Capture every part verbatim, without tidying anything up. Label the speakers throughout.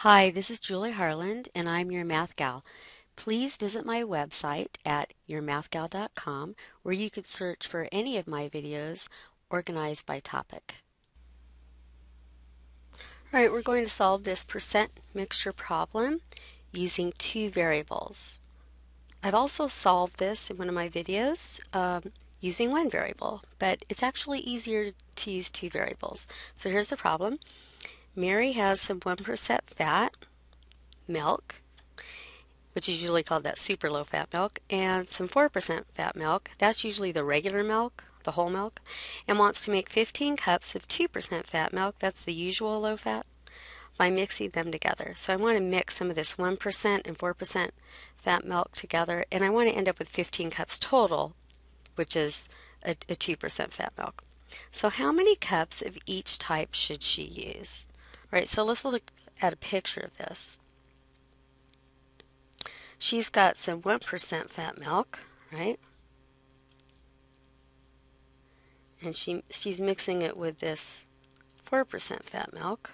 Speaker 1: Hi, this is Julie Harland, and I'm your Math Gal. Please visit my website at your math gal dot com, where you could search for any of my videos organized by topic. All right, we're going to solve this percent mixture problem using two variables. I've also solved this in one of my videos um, using one variable, but it's actually easier to use two variables. So here's the problem. Mary has some one percent fat milk, which is usually called that super low fat milk, and some four percent fat milk, that's usually the regular milk, the whole milk, and wants to make fifteen cups of two percent fat milk, that's the usual low fat, by mixing them together. So I want to mix some of this one percent and four percent fat milk together, and I want to end up with fifteen cups total, which is a, a two percent fat milk. So how many cups of each type should she use? All right, so let's look at a picture of this. She's got some one percent fat milk, right? And she she's mixing it with this four percent fat milk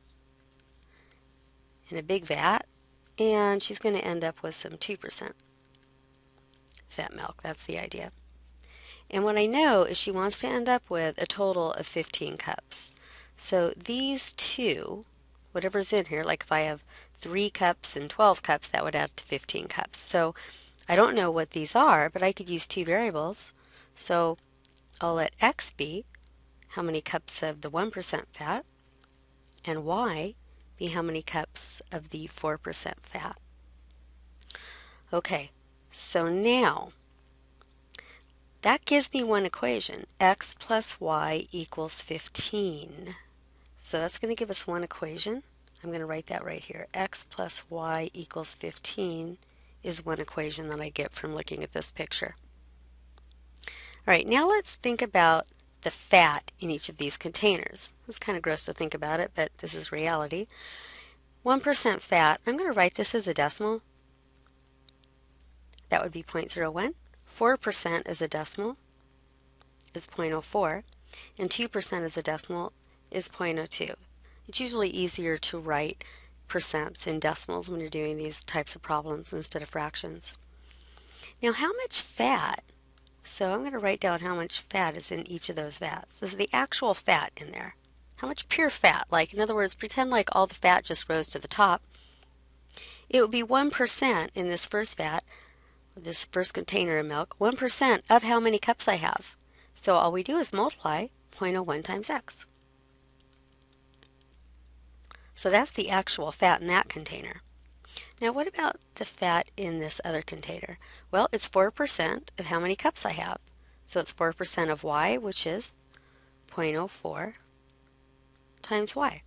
Speaker 1: in a big vat, and she's going to end up with some two percent fat milk. That's the idea. And what I know is she wants to end up with a total of fifteen cups. So these two, whatever's in here, like if I have three cups and twelve cups, that would add to fifteen cups. So I don't know what these are, but I could use two variables. So I'll let x be how many cups of the one percent fat, and y be how many cups of the four percent fat. Okay, so now that gives me one equation, x plus y equals fifteen. So that's going to give us one equation. I'm going to write that right here. X plus y equals fifteen is one equation that I get from looking at this picture. All right, now let's think about the fat in each of these containers. It's kind of gross to think about it, but this is reality. one percent fat, I'm going to write this as a decimal. That would be zero point zero one. four percent as a decimal is zero point zero four, and two percent as a decimal is zero point zero two. It's usually easier to write percents in decimals when you're doing these types of problems instead of fractions. Now, how much fat? So I'm going to write down how much fat is in each of those vats. This is the actual fat in there. How much pure fat? Like, in other words, pretend like all the fat just rose to the top. It would be one percent in this first vat, this first container of milk, one percent of how many cups I have. So all we do is multiply zero point zero one times x. So that's the actual fat in that container. Now what about the fat in this other container? Well, it's four percent of how many cups I have. So it's four percent of y, which is zero point zero four times y.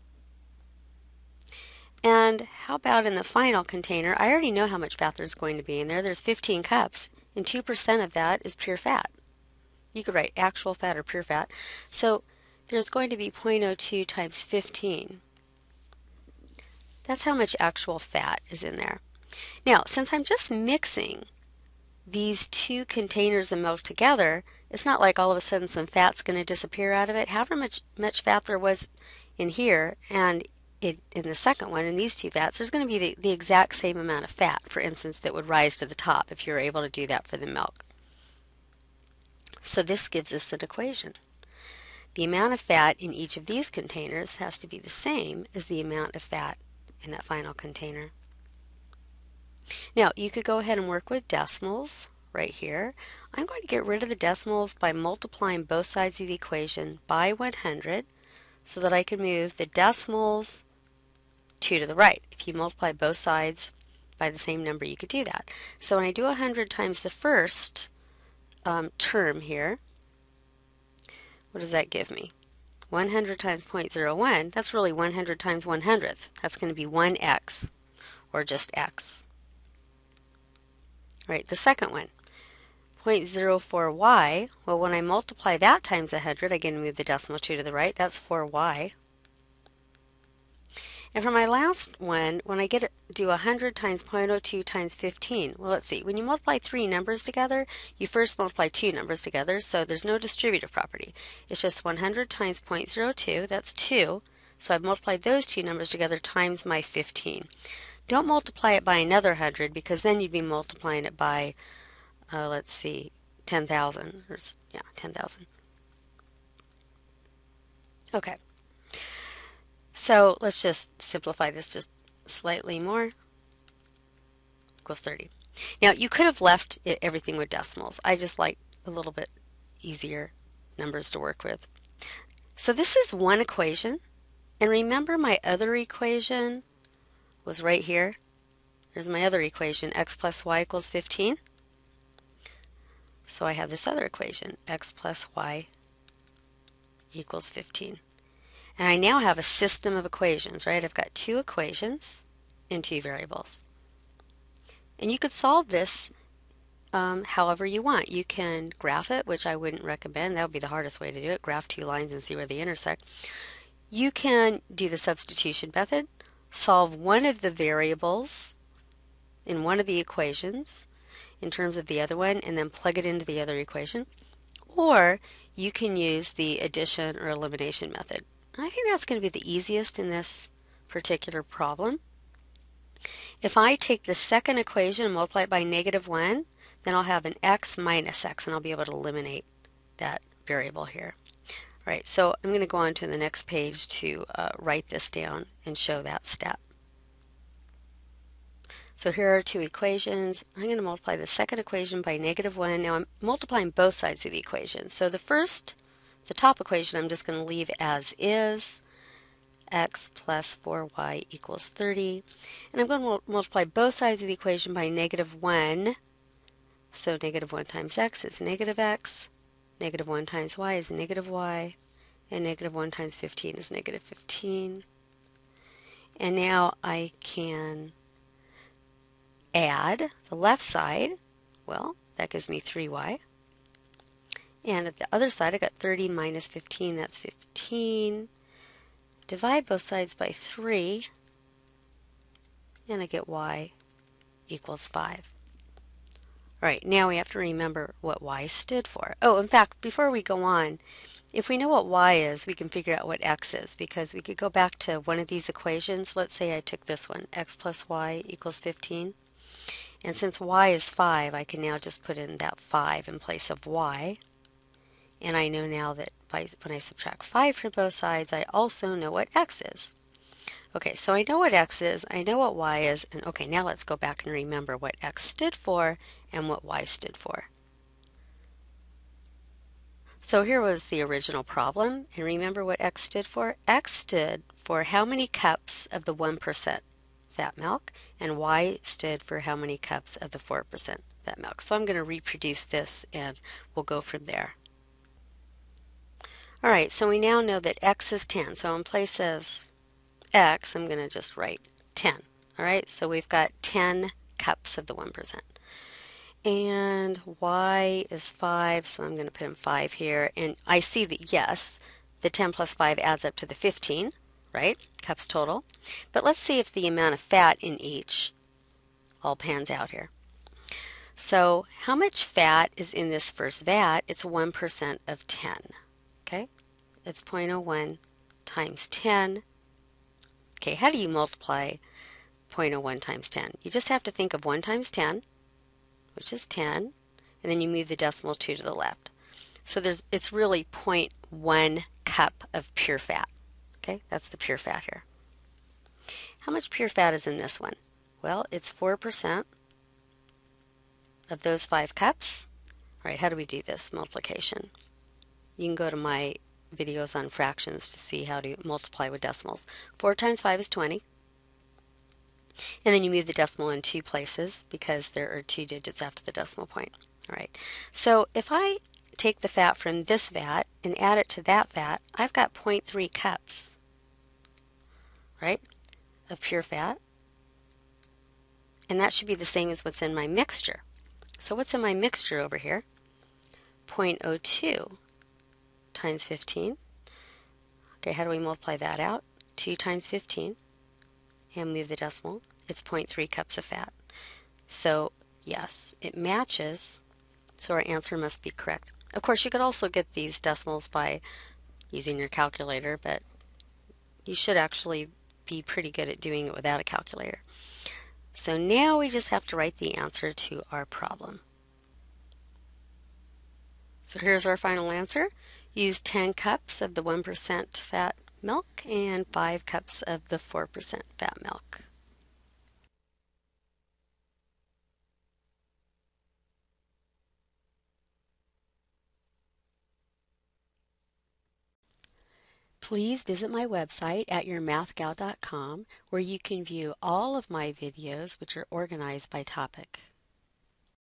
Speaker 1: And how about in the final container? I already know how much fat there's going to be in there. There's fifteen cups, and two percent of that is pure fat. You could write actual fat or pure fat. So there's going to be zero point zero two times fifteen. That's how much actual fat is in there. Now, since I'm just mixing these two containers of milk together, it's not like all of a sudden some fat's going to disappear out of it. However much, much fat there was in here and it, in the second one, in these two vats, there's going to be the, the exact same amount of fat, for instance, that would rise to the top if you're able to do that for the milk. So this gives us an equation. The amount of fat in each of these containers has to be the same as the amount of fat in that final container. Now, you could go ahead and work with decimals right here. I'm going to get rid of the decimals by multiplying both sides of the equation by one hundred so that I can move the decimals two to the right. If you multiply both sides by the same number, you could do that. So when I do one hundred times the first um, term here, what does that give me? one hundred times zero point zero one, that's really one hundred times one hundredth. That's going to be one x, or just x. Right, the second one, zero point zero four y, well, when I multiply that times one hundred, I get to move the decimal two to the right. That's four y. And for my last one, when I get it, do one hundred times zero point zero two times fifteen, well, let's see. When you multiply three numbers together, you first multiply two numbers together, so there's no distributive property. It's just one hundred times zero point zero two, that's two. So I've multiplied those two numbers together times my fifteen. Don't multiply it by another one hundred because then you'd be multiplying it by, uh, let's see, ten thousand. Or, yeah, ten thousand. Okay. So let's just simplify this just slightly more. Equals thirty. Now you could have left it, everything with decimals. I just like a little bit easier numbers to work with. So this is one equation. And remember my other equation was right here. There's my other equation, x plus y equals fifteen. So I have this other equation, x plus y equals fifteen. And I now have a system of equations, right? I've got two equations and two variables. And you could solve this um, however you want. You can graph it, which I wouldn't recommend. That would be the hardest way to do it. Graph two lines and see where they intersect. You can do the substitution method, solve one of the variables in one of the equations in terms of the other one, and then plug it into the other equation. Or you can use the addition or elimination method. I think that's going to be the easiest in this particular problem. If I take the second equation and multiply it by negative one, then I'll have an x minus x, and I'll be able to eliminate that variable here. All right, so I'm going to go on to the next page to uh, write this down and show that step. So here are two equations. I'm going to multiply the second equation by negative one. Now I'm multiplying both sides of the equation. So the first, the top equation, I'm just going to leave as is. X plus four y equals thirty. And I'm going to multiply both sides of the equation by negative one. So negative one times x is negative x. Negative one times y is negative y. And negative one times fifteen is negative fifteen. And now I can add the left side. Well, that gives me three y. And at the other side, I got thirty minus fifteen, that's fifteen. Divide both sides by three, and I get y equals five. All right, now we have to remember what y stood for. Oh, in fact, before we go on, if we know what y is, we can figure out what x is, because we could go back to one of these equations. Let's say I took this one, x plus y equals fifteen. And since y is five, I can now just put in that five in place of y. And I know now that by, when I subtract five from both sides, I also know what x is. Okay, so I know what x is, I know what y is, and okay, now let's go back and remember what x stood for and what y stood for. So here was the original problem, and remember what x stood for? X stood for how many cups of the one percent fat milk, and y stood for how many cups of the four percent fat milk. So I'm going to reproduce this, and we'll go from there. All right, so we now know that x is ten. So in place of x, I'm going to just write ten. All right, so we've got ten cups of the one percent. And y is five, so I'm going to put in five here. And I see that, yes, the ten plus five adds up to the fifteen, right? Cups total. But let's see if the amount of fat in each all pans out here. So how much fat is in this first vat? It's one percent of ten. Okay, it's zero point zero one times ten. Okay, how do you multiply zero point zero one times ten? You just have to think of one times ten, which is ten, and then you move the decimal two to the left. So there's it's really zero point one cup of pure fat. Okay, that's the pure fat here. How much pure fat is in this one? Well, it's four percent of those five cups. All right, how do we do this multiplication? You can go to my videos on fractions to see how to multiply with decimals. four times five is twenty. And then you move the decimal in two places because there are two digits after the decimal point. All right. So if I take the fat from this vat and add it to that vat, I've got zero point three cups, right, of pure fat. And that should be the same as what's in my mixture. So what's in my mixture over here? zero point zero two times fifteen. Okay, how do we multiply that out? two times fifteen. And move the decimal. It's zero point three cups of fat. So yes, it matches. So our answer must be correct. Of course, you could also get these decimals by using your calculator, but you should actually be pretty good at doing it without a calculator. So now we just have to write the answer to our problem. So here's our final answer. Use ten cups of the one percent fat milk and five cups of the four percent fat milk. Please visit my website at your math gal dot com where you can view all of my videos which are organized by topic.